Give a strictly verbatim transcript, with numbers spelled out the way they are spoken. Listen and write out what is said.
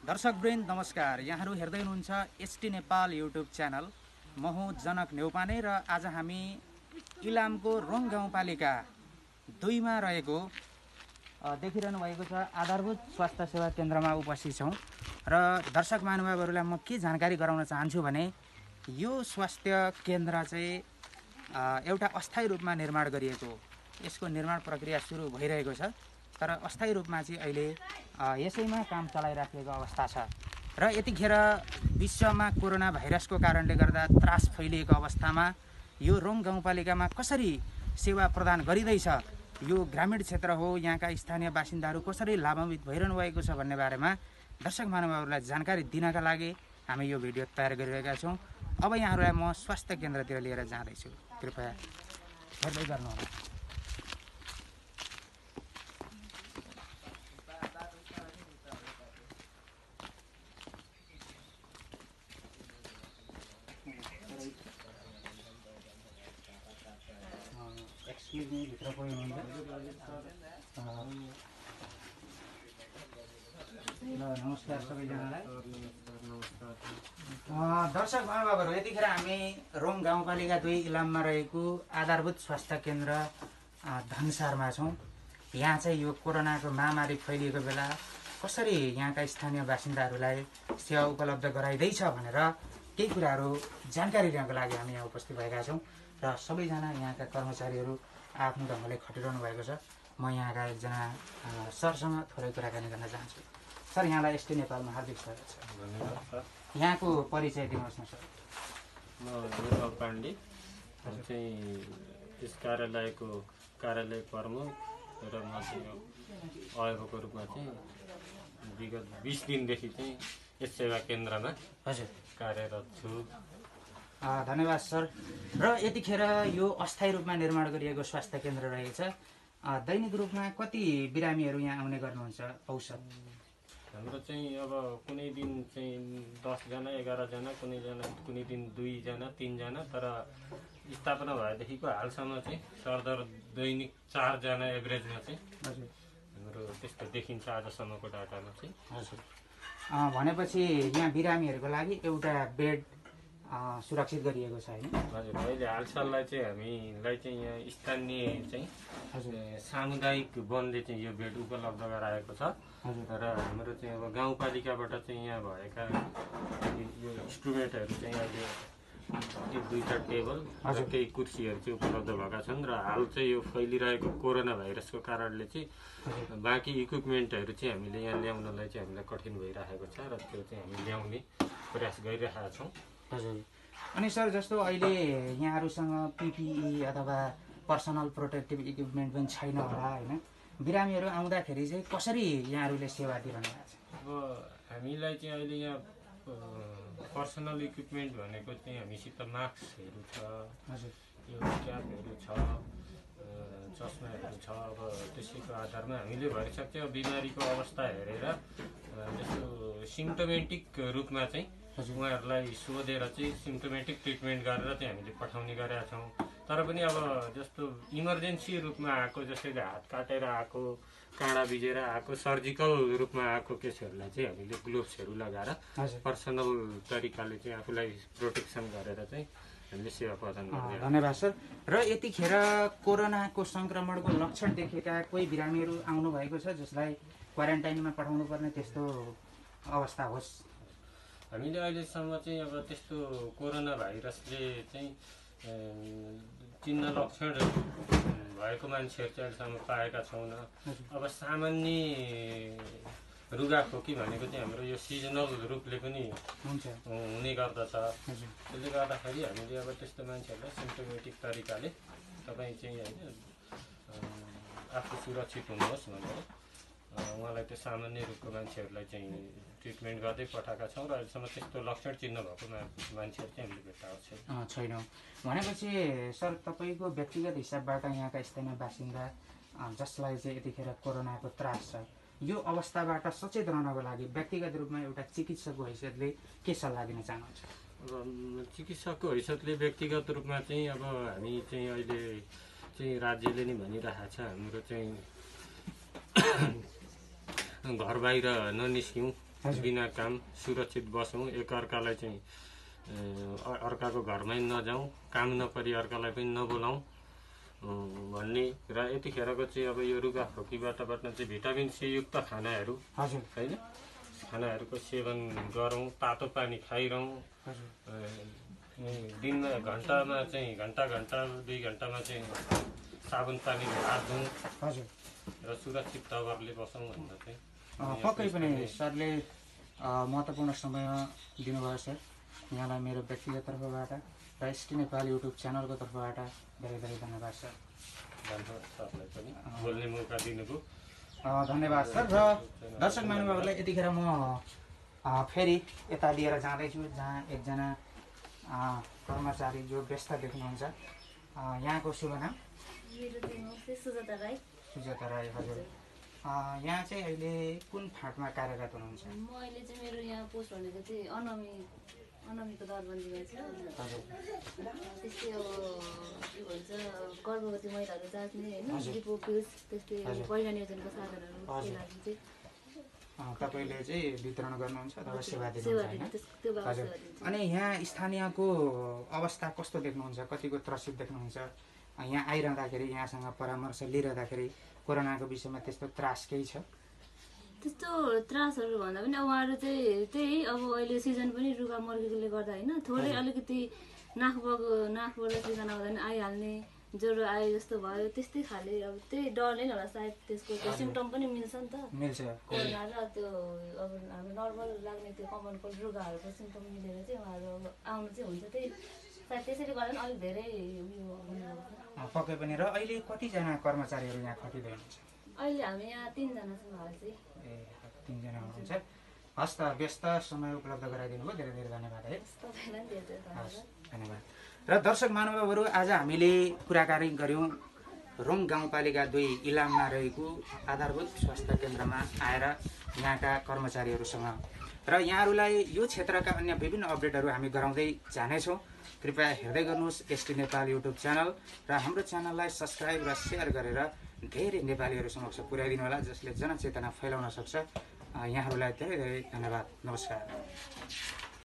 दर्शकवृन्द नमस्कार। यहाँहरू हेर्दै हुनुहुन्छ एसटी नेपाल युट्युब च्यानल। म हुँ जनक नेउपाने र आज हामी इलामको रोङ गाउँपालिका दुईमा रहेको देखिरहनु भएको छ आधारभूत स्वास्थ्य सेवा केन्द्रमा उपस्थित छौँ। र दर्शक महानुभावहरूलाई म के जानकारी गराउन चाहन्छु भने यो स्वास्थ्य केन्द्र चाहिँ एउटा अस्थायी रूपमा निर्माण गरिएको हो। यसको निर्माण प्रक्रिया सुरु भइरहेको छ, तर अस्थायी रूपमा चाहिँ अहिले यसैमा काम चलाइराखेको अवस्था छ। र यतिखेर विश्वमा कोरोना भाइरसको कारणले गर्दा त्रास फैलिएको अवस्थामा यो रोङ गाउँपालिकामा कसरी सेवा प्रदान गरिँदैछ, यो ग्रामीण क्षेत्र हो, यहाँका स्थानीय बासिन्दाहरू कसरी लाभान्वित भइरहनु भएको छ भन्ने बारेमा दर्शक महानुभावहरूलाई जानकारी दिनका लागि हामी यो भिडियो तयार गरिरहेका छौँ। अब यहाँहरूलाई म स्वास्थ्य केन्द्रतिर लिएर जाँदैछु, कृपया हेर्दै गर्नुहोला। भित्र कोही हुनुहुन्छ? ल नमस्कार सबैजनालाई। दर्शक महानुभावहरू, यतिखेर हामी रोङ गाउँपालिका दुई इलाममा रहेको आधारभूत स्वास्थ्य केन्द्र धनसारमा छौँ। यहाँ चाहिँ यो कोरोनाको महामारी फैलिएको बेला कसरी यहाँका स्थानीय बासिन्दाहरूलाई सेवा उपलब्ध गराइँदैछ भनेर केही कुराहरू जानकारी लिनको लागि हामी यहाँ उपस्थित भएका छौँ। र सबैजना यहाँका कर्मचारीहरू आफ्नो ढङ्गले खटिरहनु भएको छ। म यहाँका एकजना सरसँग थोरै कुराकानी गर्न चाहन्छु। सर, यहाँलाई एसटी नेपालमा हार्दिक स्वागत छ। धन्यवाद सर। यहाँको परिचय दिनुहोस् न सर। म नेपाल पाण्डे चाहिँ यस कार्यालयको कार्यालय प्रमुख र म चाहिँ अभिभावकको रूपमा चाहिँ विगत बिस दिनदेखि चाहिँ यस सेवा केन्द्रमा हजुर कार्यरत छु। धन्यवाद सर। र यतिखेर यो अस्थायी रूपमा निर्माण गरिएको स्वास्थ्य केन्द्र रहेछ। दैनिक रूपमा कति बिरामीहरू यहाँ आउने गर्नुहुन्छ औसत? हाम्रो चाहिँ अब कुनै दिन चाहिँ दसजना एघारजना, कुनै जना कुनै दिन दुईजना तिनजना, तर स्थापना भएदेखिको हालसम्म चाहिँ सरदर दैनिक चारजना एभरेजमा चाहिँ हजुर हाम्रो त्यस्तो देखिन्छ आजसम्मको डाटामा चाहिँ। हजुर भनेपछि यहाँ बिरामीहरूको लागि एउटा बेड सुरक्षित गरिएको छ होइन? हजुर, अहिले हालसाललाई चाहिँ हामीलाई चाहिँ यहाँ स्थानीय चाहिँ हजुर सामुदायिक वनले चाहिँ यो बेड उपलब्ध गराएको छ। र हाम्रो चाहिँ अब गाउँपालिकाबाट चाहिँ यहाँ भएका यो इन्स्ट्रुमेन्टहरू चाहिँ अहिले एक दुईवटा टेबल र केही कुर्सीहरू चाहिँ उपलब्ध भएका छन्। र हाल चाहिँ यो फैलिरहेको कोरोना भाइरसको कारणले चाहिँ बाँकी इक्विपमेन्टहरू चाहिँ हामीले यहाँ ल्याउनलाई चाहिँ हामीलाई कठिन भइरहेको छ, र त्यो चाहिँ हामी ल्याउने प्रयास गरिरहेका छौँ। हजुर। अनि सर, जस्तो अहिले यहाँहरूसँग पिपिई अथवा पर्सनल प्रोटेक्टिभ इक्विपमेन्ट पनि छैन होला होइन? बिरामीहरू आउँदाखेरि चाहिँ कसरी यहाँहरूले सेवा दिइरहनु भएको छ? अब हामीलाई चाहिँ अहिले यहाँ पर्सनल इक्विपमेन्ट भनेको चाहिँ हामीसित मास्कहरू छ, हजुर यो क्यापहरू छ, चस्माहरू छ। अब त्यसैको आधारमा हामीले भरसक चाहिँ बिमारीको अवस्था हेरेर जस्तो सिम्टोमेटिक रूपमा चाहिँ उहाँहरूलाई सोधेर चाहिँ सिम्टोमेटिक ट्रिटमेन्ट गरेर चाहिँ हामीले पठाउने गरेका छौँ। तर पनि अब जस्तो इमर्जेन्सी रूपमा आएको, जसैले हात काटेर आएको, काँडा बिजेर आएको, सर्जिकल रूपमा आएको केसहरूलाई चाहिँ हामीले ग्लोभ्सहरू लगाएर पर्सनल तरिकाले चाहिँ आफूलाई प्रोटेक्सन गरेर चाहिँ हामीले सेवा प्रदान गर्छौँ। धन्यवाद सर। र यतिखेर कोरोनाको सङ्क्रमणको लक्षण देखेका कोही बिरामीहरू आउनुभएको छ जसलाई क्वारेन्टाइनमा पठाउनु पर्ने त्यस्तो अवस्था होस्? हामीले अहिलेसम्म चाहिँ अब त्यस्तो कोरोना भाइरसले चाहिँ चिन्ह लक्षण भएको मान्छेहरू चाहिँ अहिलेसम्म पाएका छैनौँ। अब सामान्य रुगाखोकी भनेको चाहिँ हाम्रो यो सिजनल रूपले पनि हुन्छ हुने गर्दछ। त्यसले गर्दाखेरि हामीले अब त्यस्तो मान्छेहरूलाई सिम्टोमेटिक तरिकाले तपाईँ चाहिँ होइन आफू सुरक्षित हुनुहोस् भनेर उहाँलाई त्यो सामान्य रूपको मान्छेहरूलाई चाहिँ ट्रिटमेन्ट गर्दै पठाएका छौँ। र अहिलेसम्म त्यस्तो लक्षण चिन्ह भएको मान्छेहरू चाहिँ हामीले भेटाएको छैन छैनौँ। भनेपछि सर, तपाईँको व्यक्तिगत हिसाबबाट यहाँका स्थानीय बासिन्दा जसलाई चाहिँ यतिखेर कोरोनाको त्रास छ, यो अवस्थाबाट सचेत रहनको लागि व्यक्तिगत रूपमा एउटा चिकित्सकको हैसियतले के सल्लाह दिन चाहनुहुन्छ? अब चिकित्सकको हैसियतले व्यक्तिगत रूपमा चाहिँ अब हामी चाहिँ अहिले चाहिँ राज्यले नै भनिरहेको छ हाम्रो चाहिँ घर बाहिर ननिस्क्यौँ, बिना काम सुरक्षित बसौँ, एकअर्कालाई चाहिँ अर्काको घरमै नजाउँ, काम नपरी अर्कालाई पनि नबोलाउँ भन्ने र यतिखेरको चाहिँ अब यो रुगा खोकीबाट बच्न चाहिँ भिटामिन सी युक्त खानाहरू हजुर होइन खानाहरूको सेवन गरौँ, तातो पानी खाइरहँ, दिनमा घन्टामा चाहिँ घन्टा घन्टा दुई घन्टामा चाहिँ साबुन पानीले हात धुउँ हजुर र सुरक्षित तवरले बसौँ भनेर चाहिँ पक्कै पनि सरले महत्त्वपूर्ण समय दिनुभयो सर। यहाँलाई मेरो व्यक्तिगत तर्फबाट र एसटी नेपाल युट्युब च्यानलको तर्फबाट धेरै धेरै धन्यवाद सर। धन्यवाद सरलाई पनि बोल्ने मौका दिनुभयो। धन्यवाद सर। र दर्शक महानुभावहरूलाई यतिखेर म फेरि यता लिएर जाँदैछु जहाँ एकजना कर्मचारी जो व्यस्त देख्नुहुन्छ। यहाँको शुभ नाम? सुजाता राई। सुजाता राई हजुर। यहाँ चाहिँ अहिले कुन फाँटमा कार्यरत हुनुहुन्छ? म अहिले चाहिँ मेरो यहाँ पोस्ट भनेको चाहिँ अनमी अनमीको दरबन्दीमा छ। त्यस्तै अब के भन्छ गर्भवती महिलाहरू जाँच्ने होइन डिपो पिल्स त्यस्तै पहिला नियोजनको साधनहरूको लागि चाहिँ तपाईँले चाहिँ वितरण गर्नुहुन्छ अथवा सेवा दिनुहुन्छ होइन? अनि यहाँ स्थानीयको अवस्था कस्तो देख्नुहुन्छ? कतिको त्रसित देख्नुहुन्छ? यहाँ आइरहँदाखेरि यहाँसँग परामर्श लिइरहँदाखेरि कोरोनाको विषयमा त्यस्तो त्रास केही छ? त्यस्तो त्रासहरू भन्दा पनि अब उहाँहरू चाहिँ त्यही अब अहिले सिजन पनि रुगा मर्केकोले गर्दा होइन थोरै अलिकति नाकबग नाकबाट सिजन आउँदा पनि आइहाल्ने, ज्वरो आयो जस्तो भयो त्यस्तै खाले अब त्यही डरले नै होला सायद। त्यसको त्यो सिम्टम पनि मिल्छ नि त, मिल्छ कोरोना र त्यो अब हाम्रो नर्मल लाग्ने त्यो कमन कोल्ड रुगाहरूको सिम्टम मिलेर चाहिँ उहाँहरू अब आउनु चाहिँ हुन्छ। त्यही सायद त्यसैले गर्दा पनि अलिक धेरै उयो हुनुहुन्छ। पक्कै पनि। र अहिले कतिजना कर्मचारीहरू यहाँ खटिँदै हुनुहुन्छ? अहिले हामी यहाँ तिनजना छौँ हाल चाहिँ। ए तिनजना हुनुहुन्छ। हस् त, व्यस्त समय उपलब्ध गराइदिनु भयो, धेरै धेरै धन्यवाद है। तपाईँलाई पनि धेरै धेरै धन्यवाद। धन्यवाद। र दर्शक महानुभावहरू, आज हामीले कुराकानी गऱ्यौँ रोङ गाउँपालिका दुई इलाममा रहेको आधारभूत स्वास्थ्य केन्द्रमा आएर यहाँका कर्मचारीहरूसँग। र यहाँहरूलाई यो क्षेत्रका अन्य विभिन्न अपडेटहरू हामी गराउँदै जानेछौँ। कृपया हेर्दै गर्नुहोस् एसटी नेपाल युट्युब च्यानल र हाम्रो च्यानललाई सब्सक्राइब र सेयर गरेर धेरै नेपालीहरू समक्ष पुर्याइदिनु होला, जसले जनचेतना फैलाउन सक्छ। यहाँहरूलाई धेरै धेरै धन्यवाद। नमस्कार।